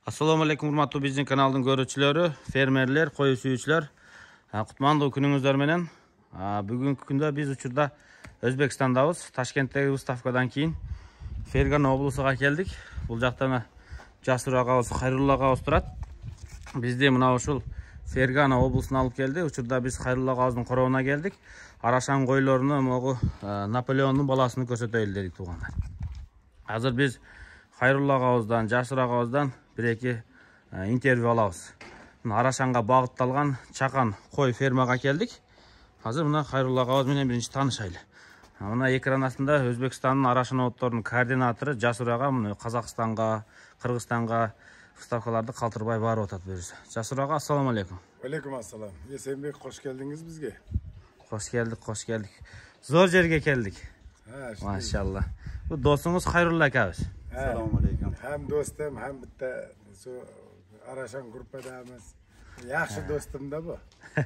Assalomu alaykum hurmatli bizning kanalning ko'ruvchilari, fermerlar, qo'y suyuvchilar. Qutmandi kuningizlar bilan. Bugungi kunda biz uchurda O'zbekistondamiz. Toshkentdagi выставkadan keyin Fergana oblasiga keldik. Bu yoqda Jasur og'amiz, Xayrullo og'amiz turadi. Biz de mana shu Fergana oblasini olib keldi. Uchurda biz Xayrullo og'amizning qo'rovuna keldik. Arashan qo'ylarini, Napoleonning bolasini ko'rsataylik dedik tuğanlar. Hozir biz Xayrullo og'amizdan, Jasur og'amizdan bir-iki intervyu alamiz. Arashanga bag'ittalgan Chaqan qo'y fermaga keldik. Hozir buna Xayrullo og'amiz bilan birinchi tanishaylik. Mana ekran ostida O'zbekistonning Arashan otlarining koordinatori Jasur og'am Qozog'istonga, Qirg'izistonga stavkalarda qaltirbay borib o'tadi bersa. Jasur og'a, assalomu alaykum. Alaykum assalom. Esenbek, xush keldingiz bizga. Xush keldik. Zo'r yerga keldik. Ha, maşallah. Bu do'stingiz Xayrullo akamiz. Assalomu alaykum. Ham do'stim, ham bitta shu Arashan gruppadamiz. Yaxshi do'stimda bu.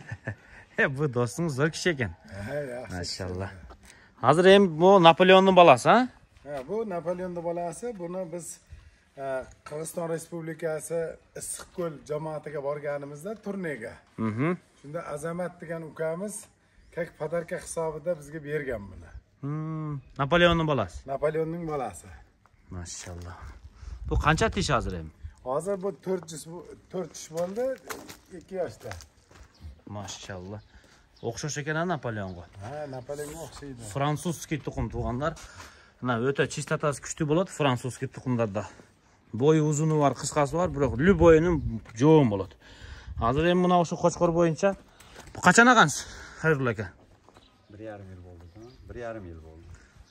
Bu do'stingiz zo'r kishi ekan. Ha, yaxshi. Maşallah. Hozir ham bu Napoleonning bolasi, ha? Ha, bu Napoleonning bolasi. Buni biz Qirg'iziston Respublikasi Issiqko'l jamoatiga borganimizda turnega. Shunda Azamat degan ukamiz kak podarka hisobida bizga bergan buni. Napoleonning bolasi. Napoleonning bolasi. Maşallah. Bu qancha tish hozir ham? Hozir bu 4 tish bo'ldi, 2 yoshda. Maşallah. O'xshash ekan Napoleonga. Ha, Napoleonga o'xshaydi. Fransuzskiy tuxum tuğanlar. Mana o'ta chistotasi kuchli bo'ladi fransuzskiy tuxumlarda. Bo'yi uzuni var, qisqasi var, biroq любойning jo'm bo'ladi. Hozir ham mana shu qo'chqor bo'yicha bu qachon olgansiz? Xayrullo aka. 1,5 yil bo'ldi, 1,5 yil bo'ldi.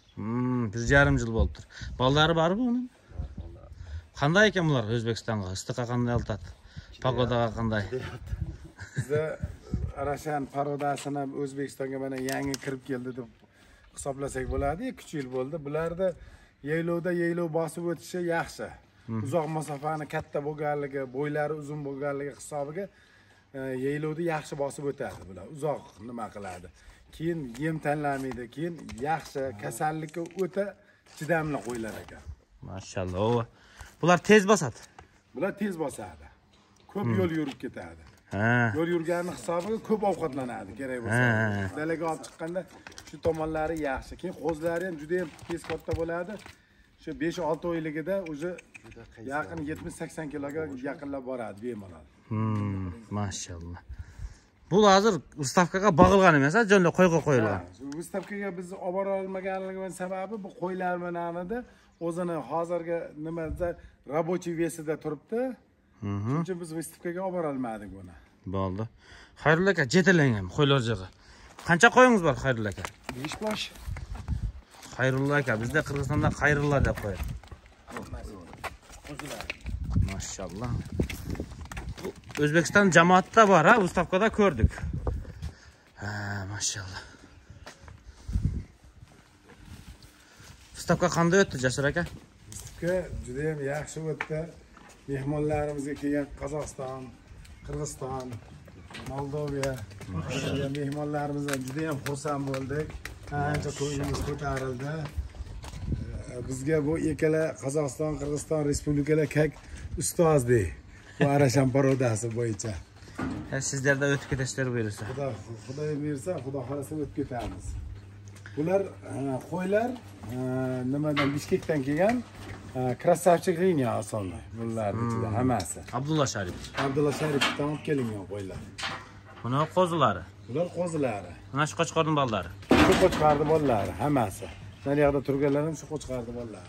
1,5 yil bo'ldi. Bolalari bormi uning? Qanday ekan bular O'zbekistonga? Istiqqa qanday oltadi? Pagodaga qanday? Bizda Arashan parodasini O'zbekistonga mana yangi kirib keldi deb hisoblasak bo'ladi. 2 yil bo'ldi. Bularda yaylov bosib o'tishi yaxshi. Uzoq masofani katta bo'lganligi, bo'ylari uzun bo'lganligi hisobiga yaylovni yaxshi bosib o'tadi bular. Uzoq nima qiladi. Keyin yem tanlamaydi, keyin yaxshi kasallikka o'ta chidamli qo'ylar ekan. Maşallah. Bular tez bosadi. Bular tez bosadi. Ko'p yo'l yurib ketadi. Yo'l yurgani hisobiga ko'p ovqatlanadi kerak bo'lsa. Dalaga olib chiqqanda shu tomonlari yaxshi. Keyin qo'zlari ham juda ham tez katta bo'ladi. Shu 5-6 oyligida o'zi yaqin 70-80 kiloga yaqinlab boradi bemalol. Maşallah. Bu hozir выставkaga bag'ilgan emas, jonli qo'yga qo'yilgan. Выставkaga biz olib bora olmaganligimiz sababi bu qo'ylar bilan edi. O'zini hozirgi nimada рабочий vesida turibdi. Shuning uchun biz выставkaga olib bora olmadik buni. Bo'ldi. Xayrullo aka, jetalangan qo'ylar jig'i. Qancha qo'yingiz bor Xayrullo aka? 5 bosh. Xayrullo aka, bizda Qirg'izistonda Xayrullo deb qo'yadi. Maşallah. O'zbekiston jamoatida bor, ha, выставkada ko'rdik. Ha, maşallah. Выставka qanday o'tdi, Jasur aka? Выставka juda ham yaxshi o'tdi. Mehmonlarimizga kelgan Qozog'iston, Qirg'iziston, Moldoviya mehmonlarimizdan juda ham xursand bo'ldik. Ancha ko'nglimiz ko'tarildi. Bizga bu ikkala Qozog'iston, Qirg'iziston respublikalar kak ustozdek. Bu Arashan parodasi bo'yicha. Sizlarda o'tib ketishlar buyursa. Xudo bersa, Xudo xolasa o'tib ketamiz. Bular qo'ylar nimadan Bishkekdan kelgan Krasavchik liniya asonlar. Bularning ichida hammasi. Abdulla Sharif. Abdulla Sharifdan olib kelingan qo'ylar. Buni qo'zilari. Bular qo'zilari. Mana shu qo'chqorning bolalari. Shu qo'chqorning bolalari hammasi. Mana yoqda turganlar ham shu qo'chqorning bolalari.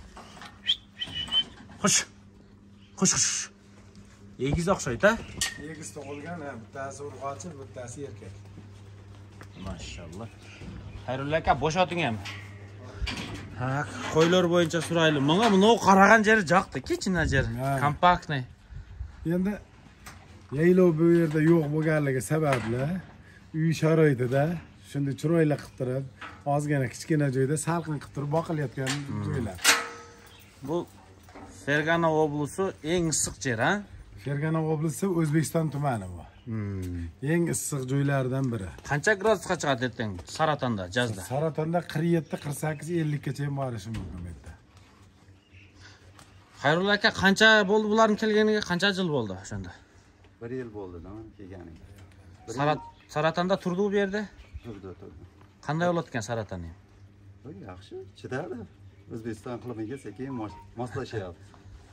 Xush. Egiz o'xshaydi-a? Egiz tug'ilgan, bittasi urg'ochi, bittasi erkak. Maşallah. Xayrullo aka, bo'shating ham. Ha, qo'ylar bo'yicha so'raylik. Menga buni qaragan jeri yoqdi, kichkina yer, kompaktniy. Endi yaylov bu yerda yo'q bo'lganligi sababli uy sharoitida shunday chiroyli qilib turib, ozgina kichkina joyda salqin qilib turib boqilayotgan joylar. Bu Fergana oblasi eng issiq yer, ha? Fergana oblasi O'zbekiston tumani bu. Eng issiq joylardan biri. Qancha gradusga chiqadi ertang Saratonda, Jazda? Saratonda 47, 48, 50 gacha ham borishi mumkin bu yerda. Xayrullo aka, qancha bo'ldi bularning kelganiga? Qancha yil bo'ldi o'shanda? 1 yil bo'ldi-da kelganiga. Saratonda turdi bu yerda? Turdi. Qanday bo'layotgan Saraton ham? Yaxshi, chidadi. O'zbekiston iqlimiga sekin moslashyapti.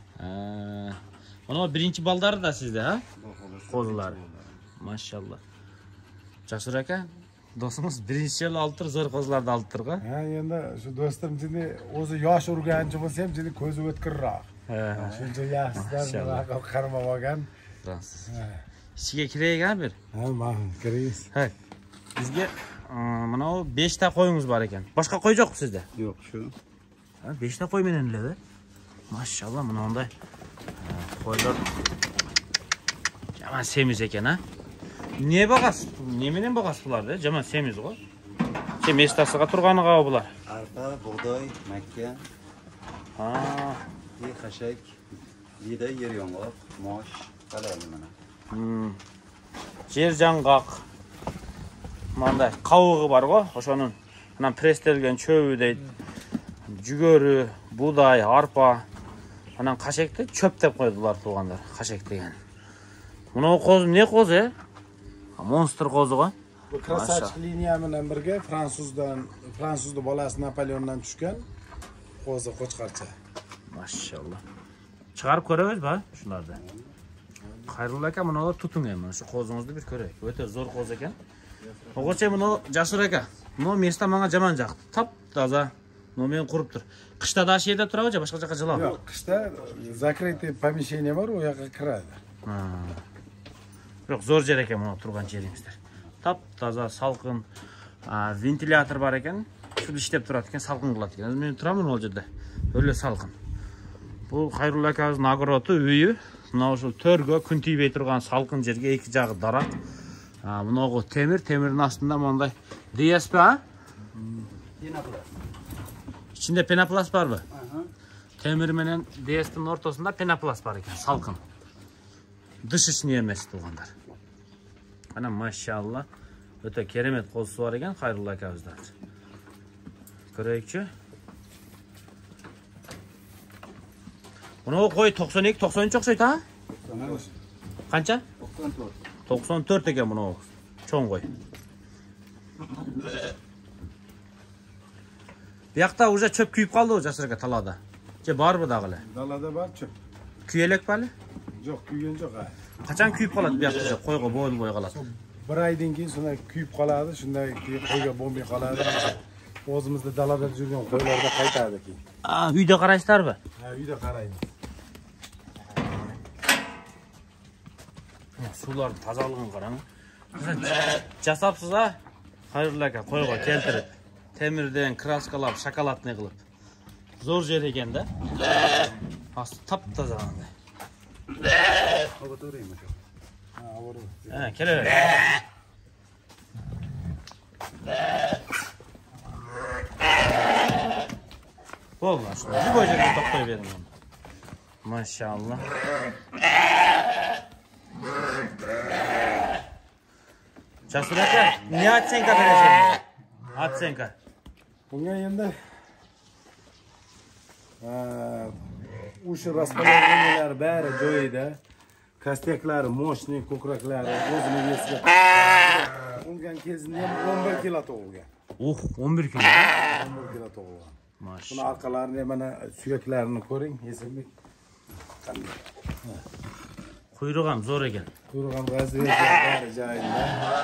Mana birinchi baldarida sizda, ha? Qo'zilar. Mashallah. Jasur aka, do'stimiz birinchi yil olib tur, zo'r qo'zilarni olib turga. Ha, endi shu do'stim jini o'zi yosh urganchi bo'lsa ham jini ko'zi o'tkirroq. Shuncha yaxshidan qaramab olgan. Fransiz. Ichiga kiraygan bir. Ha, mana kiraysiz. Ha. Bizga mana 5 ta qo'yingiz bor ekan. Boshqa qo'y yo'q sizda? Yo'q, shu. Ha, 5 ta qo'y menaniladi. Mashallah, mana bunday qo'ylar jaman semiz ekan, ha. Ne bag'as? Nemendan bag'as bularda? Jaman semiz g'o. Che mestasiga turganiga bular. Arpa, bug'doy, makka. Ha, Xashak, yeda yer yong'oq, mosh, qalay mana. Yer жаңғақ. Manda qavug'i bor-ku, o'shaning mana prestelgan cho'vi deydi. Jugori, buğday, arpa. Mana qashakni cho'p deb qo'ydilar tug'anlar, qashak degan. Buni qo'zi ne qo'zi? Monster qo'ziga. Bu krasavchik liniya bilan birga fransuzning bolasi Napoleondan tushgan qo'zi qo'chqarcha. Mashallah. Chiqarib ko'ramiz ba shularda. Xayrullo aka, buni tuting ham, shu qo'zingizni bir ko'raylik. O'ta zo'r qo'z ekan. O'g'ilcha buni Jasur aka, buni mesta menga jaman jaqdi. Top toza. Men qurib tur. Qishda dash yerda turadi, boshqa joyga jilab. Yo'q, qishda закрытый помещение bor, u yoqqa kiradi. Yo'q, zo'r yer ekan buni turgan yeringizlar. Top toza, salqin, ventilyator bor ekan. Shu ishlab turadi ekan, salqin qiladi ekan. Men turaman o'l yerda. O'rla salqin. Bu Xayrullo akaning nagoroti uyi. Mana shu to'rga kun tiyib turgan salqin yerga ikki jag'i daraxt. Bunaqa temirning ostida bunday DSP, ha? İçinde penoplast var mı? Temir menen DSP'nin ortasında penoplast var ekan, salqin. Dışısını yemesi tuğanlar. Ana maşallah. Öte keremet qo'zisi var ekan, Xayrullo akamizda. Ko'raylikchi. Buni qo'y 92, 93 o'xshaydi, ha? Qancha? 94. 94 ekan buni. Cho'ng qo'y. Bu yoqda уже cho'p kuyib qoldi o Jasur aka talada. Che bormi dag'ili? Dalada bor cho'p. Kuyelak bali? Yo'q, kuygan yo'q. Qachon kuyib qoladi bu yoqda? Qo'yga bo'lib qoladi. Bir oydan keyin shunday kuyib qoladi, shunday qo'yga bo'lmay qoladi. O'zimizda dalada yurgan qo'ylarda qaytadi keyin. Uyda qarashlaringmi? Ha, uyda qaraymiz. Suvlarning tozaligini qarang. Jasabsiz ha? Xayrullo aka qo'yga keltirib, temirdan kraskalab, shokoladni qilib. Zo'r yer ekanda. Asti top-toza qanday. Ovotoraymi shu? Ha, avoro. Ha, kelaver. Bo'ldi, shuni bu joyga to'xtay bering. Mashallah. Jasur aka, ne atsenka berasiz? Atsenka. Bunga endi o'sha raspalovkalar bari joyida. Kasteklari, moshning ko'kraklari o'zini yesiga. Ungan kezinde ham 11 kilo tug'ilgan. 11 kilo. 11 kilo tug'ilgan. Buni Mashallah. orqalarini mana suyaklarini ko'ring, esimlik. Quyruq ham zo'r ekan. Quyruq ham vaziyat bari joyida.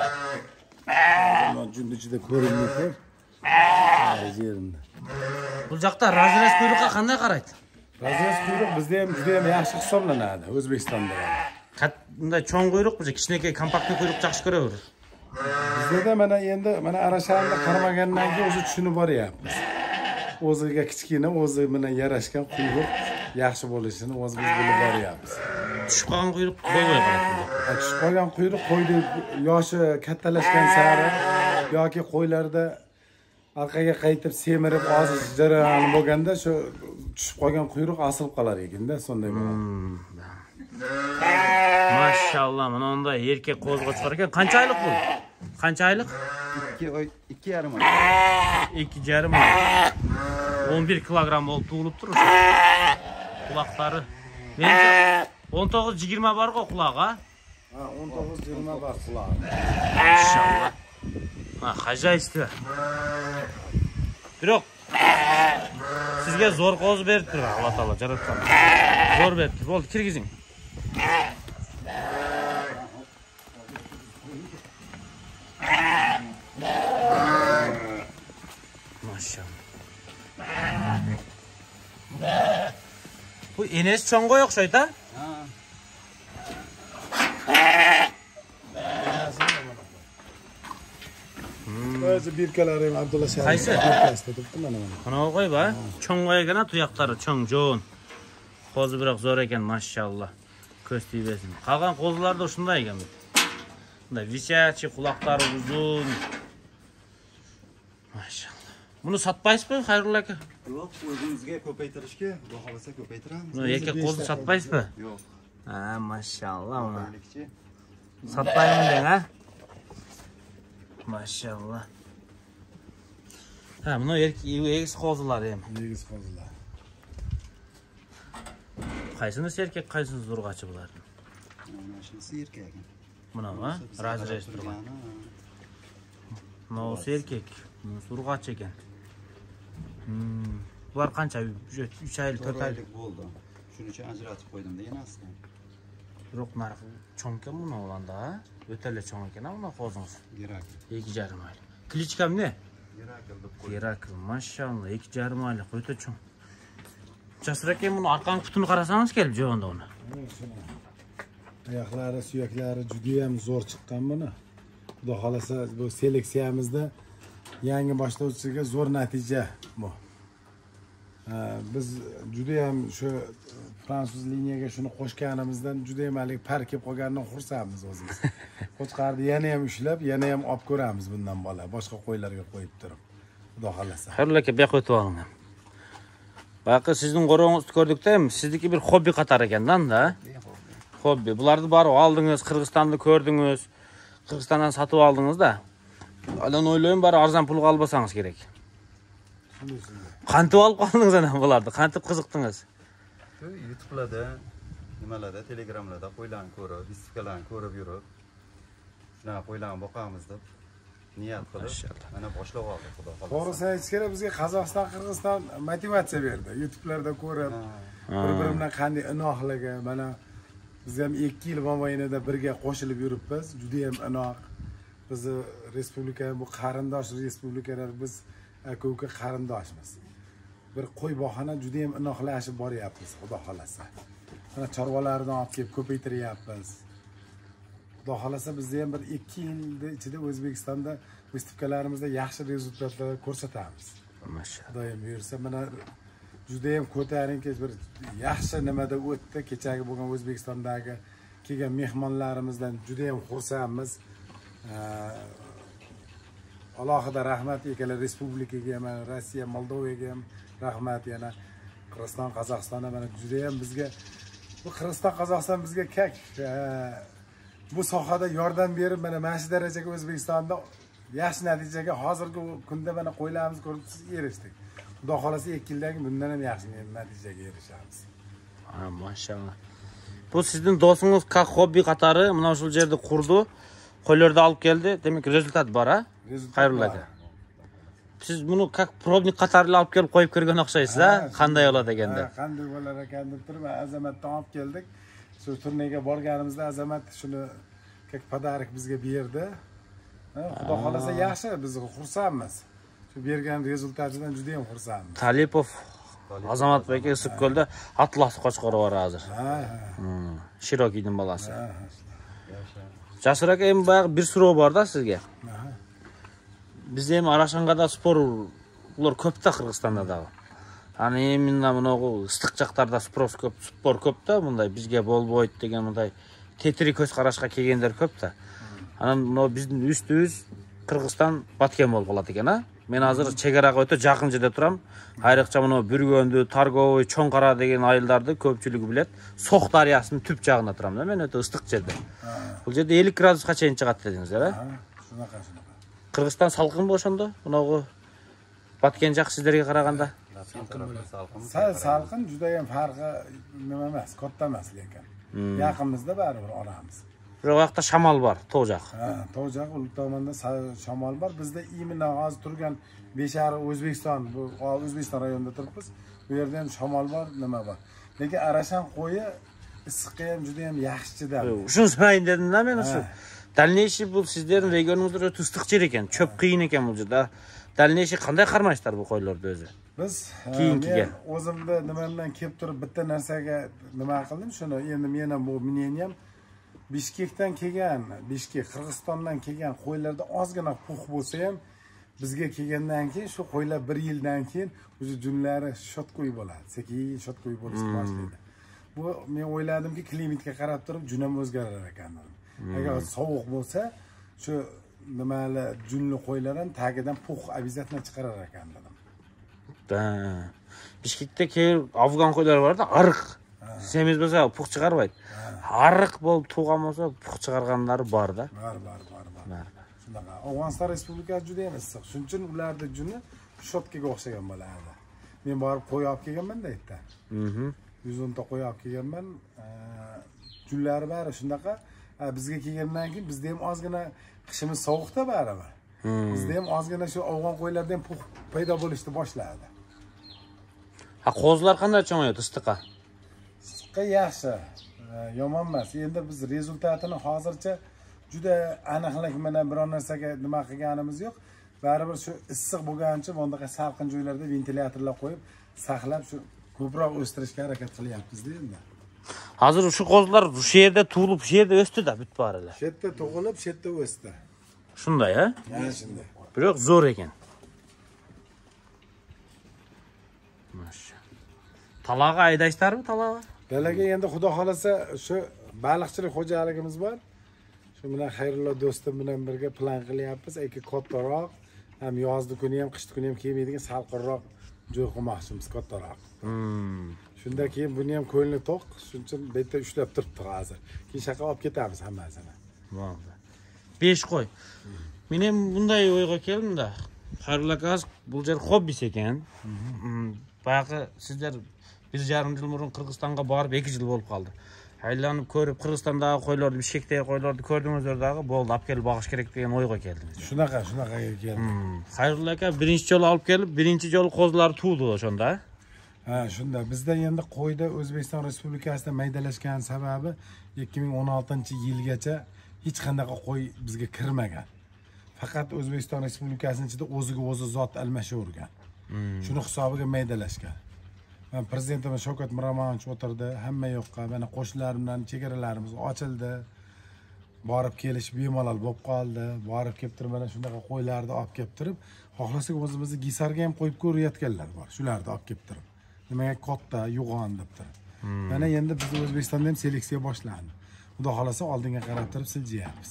Mana junda ichida ko'rinmaydi. Yerimda. Bu yoqda razres quyruqqa qanday qaraydi? Razres quyruq bizda ham juda ham yaxshi hisoblanadi O'zbekistonda. Bunday cho'ng quyruq bizga kichkina kompaktli quyruq yaxshi ko'raveradi. Bizda mana endi mana Arashanni qaramagandan keyin o'zi tushunib boryapmiz. O'ziga kichkina, o'zi bilan yarashgan quyruq yaxshi bo'lishini o'zi biz bilib boryapmiz. Tushib qolgan quyruq qo'yib qoladi. Tushib qolgan quyruq qo'yni yoshi kattalashgan sari yoki qo'ylarda orqaga qaytib semirib ozish jarayoni bo'lganda shu tushib qolgan quyruq osilib qolar ekanda, sonday bo'ladi. Mashallah, mana unday erkak qo'zg'a chiqar ekan. Qancha oylik bu? Qancha oylik? 2 oy, 2,5 oy. 2,5 oy. 11 kilogram bo'lib tug'ilib turur. Kulaqları. Menimcha 19-20 var go qulaq, ha? Ha, 19-20 var quloq. Maşallah. Ha, hajayistlar. Biroq sizga zo'r qo'z beribdir, Alloh taolo jaratgan. Zo'r beribdi. Bo'ldi, kirgizing. Maşallah. Bu enes cho'ng'a o'xshaydi, ha? O'zi birkalari ham Abdulla Sharif. Qaysi? Birkasida turibdi mana. Mana qo'yib, ha? Cho'ng'a ekan, tuyoqlari cho'ng, jo'n. Qo'zi biroq zo'r ekan, maşallah. Ko'z tiybesin. Qolgan qo'zilar da shunday ekan. Bunda vishachi, quloqlari uzun. Maşallah. Buni sotmaysizmi, Xayrullo aka? Yo'q, o'zimizga ko'paytirishga, xudo xolasa ko'paytiramiz. Buni yakka qo'zni sotmaysizmi? Yo'q. Ha, maşallah buni. Maylikchi. Sotmayman deng, ha? Maşallah. Ha, buni egiz qo'zilari ham. Negiz qo'zilar. Qaysinisi erkak, qaysinisi zo'rg'achi bularni? Mana shunisi erkak. Buni ha? Rajresh turgan. Bunisi erkak, bunisi zo'rg'achi ekan. Bular qancha? 3 oylik, 4 oylik bo'ldi. Shuning uchun ajratib qo'ydim deganasidan. Biroq narxi cho'nkan buni olanda, ha? O'tala cho'ng ekan, buni qo'zingiz. Gerak. 2,5 oylik. Klichkam ne? Gerakil deb qo'ydim. Gerakil, maşallah, 2,5 oylik, o'ta cho'ng. Jasur aka, buni orqang qutini qarasangiz kelib jo'nda uni. Oyoqlari, suyaklari juda ham zo'r chiqqan buni. Xudo xolasa bu seleksiyamizda yangi boshlovchiga zo'r natija bu. Biz juda ham shu fransuz liniyaga shuni qo'shganimizdan juda ham hali par kelib qolganidan xursandmiz o'zimiz. Qo'chqarni yana ham ushlab, yana ham olib ko'ramiz bundan bola, boshqa qo'ylarga qo'yib turib. Xudo xolasa. Xayrullo aka, bu yoqqa o'tib oling. Baqi sizning qo'rg'ongizni ko'rdikda, sizniki bir hobbi qatar ekanda, hobbi. Bularni bari oldingiz, Qirg'izistonda ko'rdingiz. Qirg'izistondan sotib oldingiz-da. Alan o'ylayman, bari arzon pulga olmasangiz kerak. Qanti olib qoldingiz ana bularni? Qanti qiziqdingiz? YouTube'larda, nimalarda, Telegramlarda qo'ylarni ko'rib, istifkalarni ko'rib yurib, shunaqa qo'ylarni boqamiz deb niyat qilib, mana boshlab oldik, xudo xolasa. To'g'risi aytish kerak, bizga Qozog'iston, Qirg'iziston motivatsiya berdi. YouTube'larda ko'rib, bir-birimdan qanday inoqligi, mana biz ham 2 yil mobaynida birga qo'shilib yuribmiz. Juda ham inoq. Bizni respublika bu qarindosh respublikalar, biz aka-uka qarindoshmiz. Bir qo'y boqana juda ham inoqlashib boryapmiz, xudo xolasa. Mana chorvalarni olib kelib ko'paytiryapmiz. Xudo xolasa bizni ham bir 2 yilda ichida O'zbekistonda festivalarimizda yaxshi rezultatlar ko'rsatamiz. Maşallah. Xudoyim buyursa, mana juda ham ko'tarinki bir yaxshi nimada o'tdi. Kechagi bo'lgan O'zbekistondagi kelgan mehmonlarimizdan juda ham xursandmiz. Alohida rahmat ekalar respublikaga ham, Rossiya, Moldovaga ham rahmat yana. Qirg'iziston, Qozog'istonda mana juda ham bizga bu Qirg'iziston, Qozog'iston bizga bu sohada yordam berib, mana shu darajaga O'zbekistonda yaxshi natijaga hozirgi kunda mana qo'ylarimiz ko'rib erishdik. Xudo xolasa 2 yildan keyin bundan ham yaxshi natijaga erishamiz. Ha, maşallah. Bu sizning do'stingiz как hobbi qatori mana shu yerda qurdi, qo'ylarda olib keldi. Demak, rezultat bor, ha? Xayrullo aka. Siz buni как probnik qatorli olib kelib qo'yib ko'rgan o'xshaysiz, ha? Qanday bo'ladi deganda. Qanday bo'lar ekan deb turib, Azamatdan olib keldik. Shu turnirga borganimizda Azamat shuni как pодарок bizga berdi. Xudo xolasa yaxshi, biz xursandmiz. Shu bergan rezultatidan juda ham xursandmiz. Talipov Azamatbek Issiqko'lda Atlas qo'chqori bor hozir. Shirokiyning bolasi. Jasur aka, ham bir so'rov bor-da sizga. Bizda ham Arashangada sporlar ko'pda Qirg'izistonda da. Hani mendan buni issiq chaqlarda spor ko'pda, bunday bizga bo'lbo'ydi degan bunday tetri ko'z qarashga kelganlar ko'pda. Ana buni bizning üst-üz Qirg'iziston batgan bo'lib qoladi ekan, ha? Men hozir chegaraga o'tib yaqinchida turam. Ayriqcha buni Burgondi, Targovoy, Cho'nqara degan ayillarni ko'pchiligi biladi. So'x daryosining tub jag'ida turamda. Men o'ta issiq yerda. Bu yerda 50 gradusgacha chiqadi dedingiz-a? Shunaqa. Qirg'iziston salqin bo'shanda, bunaqa batgan jaq sizlarga qaraganda. Salqin juda ham farqi nima emas, katta emas lekin. Yaqinimizda baribir olamiz. Bu yoqda shamol bor, to'jaq. Ha, to'jaq Ulug' tomonda shamol bor. Bizda imina hozir turgan Beshari O'zbekiston, bu O'zbekiston rayonida turibmiz. Bu yerda ham shamol bor, nima bor. Lekin Arashan qo'yi issiqqa ham juda ham yaxshi chidadi. Shuni so'rayin dedim-da men shu. Dальнейший bu sizlarning regioningizda o'ta issiq yer ekan, cho'p qiyin ekan bu yerda. Dальнейший qanday qarmashlar bu qo'ylarda o'zi? Biz keyingiga o'zimda nimamdan kelib turib bitta narsaga nima qildim, shuni endi men ham bu мнением Bishkekdan kelgan, Qirg'izistondan kelgan qo'ylarda ozgina pux bo'lsa ham bizga kelgandan keyin shu qo'ylar 1 yildan keyin o'zi junlari shotko'y bo'ladi. Sekin shotko'y bo'lishni boshlaydi. Bu men o'yladimki, klimatga qarab turib jun ham o'zgarar ekan. Agar sovuq bo'lsa, shu nimali junli qo'ylar ham tagidan pux обязательно chiqarar ekan dedim. Bishkekda keyin afg'on qo'ylar bor-da, ariq. Semiz bo'lsa pux chiqarmaydi. Ariq bo'lib tug'an bo'lsa pux chiqarganlari bor-da. Bor. Shunaqa. Afg'oniston Respublikasi juda ham issiq. Shuning uchun ularda juni shotkaga o'xshagan bo'ladi. Men borib qo'y olib kelganman-da yerda. 110 ta qo'y olib kelganman. Junlari bari shunaqa. Bizga kelgandan keyin bizda ham ozgina qishimiz sovuqda baribir. Bizda ham ozgina shu afg'on qo'ylarda ham pux paydo bo'lishni boshladi. Qo'zlar qanday cho'maydi issiqqa? Issiqqa yaxshi. Yomon emas. Endi biz rezultatini hozircha juda aniqlik bilan biror narsaga nima qilganimiz yo'q. Baribir shu issiq bo'lgancha bundaqa salqin joylarda ventilyatorlar qo'yib, saqlab shu ko'proq o'stirishga harakat qilyapmiz-da endi. Hozir shu qo'zlar shu yerda tug'ilib, shu yerda o'sdi-da bitbarilar. Shu yerda tug'ilib, shu yerda o'sdi. Shunday, ha? Ha, shunday. Biroq zo'r ekan. Masha. Talaga aydashlarmi, talaga? Dalaga endi xudo xolasa shu baliqchilik xo'jaligimiz bor. Shu bilan Xayrullo do'stim bilan birga plan qilyapmiz. Aka kattaroq, ham yozda kuni ham, qishda kuni ham kelmaydigan salqinroq joy qilmoqchimiz, kattaroq. Shundan keyin buni ham ko'lni to'q, shuning uchun bu yerda ushlab turibdi hozir. Keyin shaqa olib ketamiz hammasini. Bo'ldi. 5 qo'y. Men ham bunday o'yga keldim-da. Xayrullo aka bu yer hobbisi ekan. Bayağı sizlar 1,5 yil burun Qirg'izistonga borib 2 yil bo'lib qoldi. Aylanib ko'rib Qirg'izistondagi qo'ylarni, Bishkekdagi qo'ylarni ko'rdingizlar-da, bo'ldi, olib kelib boqish kerak degan o'yga keldingiz. Shunaqa keldi. Xayrullo aka birinchi yo'l olib kelib, birinchi yo'l qo'zlar tug'di o'shanda. Ha, shunda. Bizda endi qo'yda O'zbekiston Respublikasida maydalashgan sababi 2016-yilgacha hech qanday qo'y bizga kirmagan. Faqat O'zbekiston Respublikasining ichida o'ziga o'zi zot almashavergan. Shuni hisobiga maydalashgan. Prezidentimiz Shavkat Miromonovich o'tirdi, hamma yoqqa, mana qo'shnilar bilan chegaralarimiz ochildi. Borib kelish bemalol bo'lib qoldi. Borib kelib turib mana shunaqa qo'ylarni olib kelib turib, xohlasak o'zimizni Gisarga ham qo'yib ko'rayotganlar bor. Shularni olib kelib turib. Nimaga katta, yo'g'on deb turib. Mana endi biz O'zbekistonda ham seleksiya boshlandi. Xudo xolasa oldinga qarab turib siljayapmiz.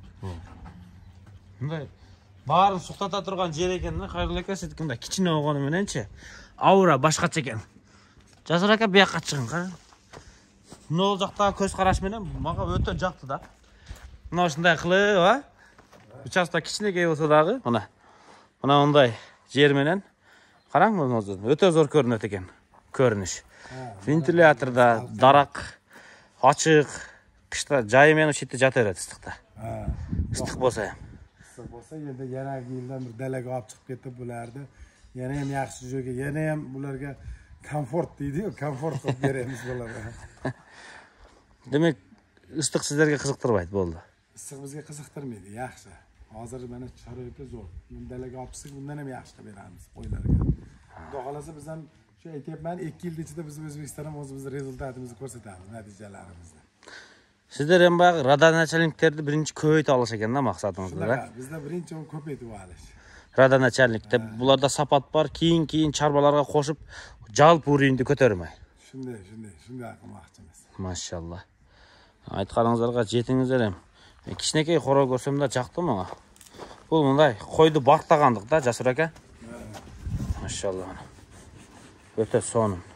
Bunday barib suhbatda turgan yer ekan-da, Xayrullo aka siz-kimda kichkina o'g'oni menanchi? Aura boshqacha ekan. Jasur aka bu yoqqa chiqing, qara. Nol joqda ko'z qarash bilan menga o'ta joqdi-da. Mana shunday qilib, ha? Uchastka kichkina bo'lsa-dag'i, mana unday yer bilan qarang, buni o'zi o'ta zo'r ko'rinadi ekan. Ko'rinish. Ventilyatorda daraq ochiq, qishda joyi men o'sha yerda yotaveradi issiqda. Issiq bo'lsa ham. Issiq bo'lsa, endi yana yildan bir dalaga olib chiqib ketib bularni, yana ham yaxshi joyga, yana ham bularga komfort deydi-ku, komfort qilib beramiz bularga. Demak, issiq sizlarga qiziqtirmaydi, bo'ldi. Issiq bizga qiziqtirmaydi, yaxshi. Hozir mana sharoiti zo'r. Men dalaga olib chiqsak, bundan ham yaxshi qilib beramiz qo'ylarga. Xudo xolasa biz ham shu aytyapman, 2 yil ichida biz O'zbekistonda o'zimizni rezultatimizni ko'rsatamiz, natijalarimizni. Sizlar ham baq radanachaliklarni birinchi ko'paytib olish ekanda maqsadingizda. Bizda birinchi ko'paytib olish. Radanachalikda bularda sapat bor, keyin charbalarga qo'shib jalp urinni ko'tarmay. Shunday qilmoqchimiz. Mashallah. Aytganingizlarga yetingizlar ham. Kishnakay xoro ko'rsamda chaqdi menga. Bu bunday qo'ydi bartlagandiq-da, Jasur aka. Mashallah. O'ta so'nim.